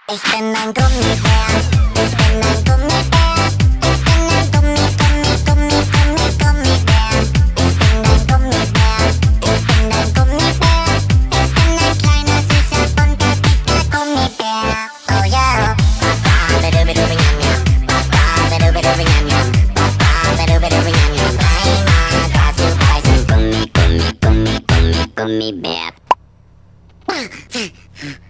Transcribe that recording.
Ich bin ein Gummibär. Ich bin ein Gummibär. Ich bin ein Gummibär. Ich bin ein Gummibär. Ich bin ein Gummibär. Ich bin ein kleiner, süßer, bunter, dicker Gummibär. Oh yeah. Papa, bidu-bidu-bi-nyam-nyam. Papa, bidu-bidu-bi-nyam-nyam. Papa, bidu-bidu-bi-nyam-nyam. Dreimal darfst du beißen. Gummibär.